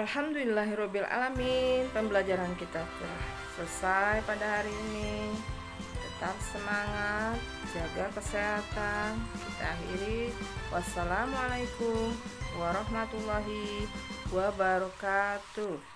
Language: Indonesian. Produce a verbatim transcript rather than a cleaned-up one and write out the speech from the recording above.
Alhamdulillahirabbil alamin. Pembelajaran kita telah selesai pada hari ini. Tetap semangat, jaga kesehatan. Kita akhiri. Wassalamualaikum warahmatullahi wabarakatuh.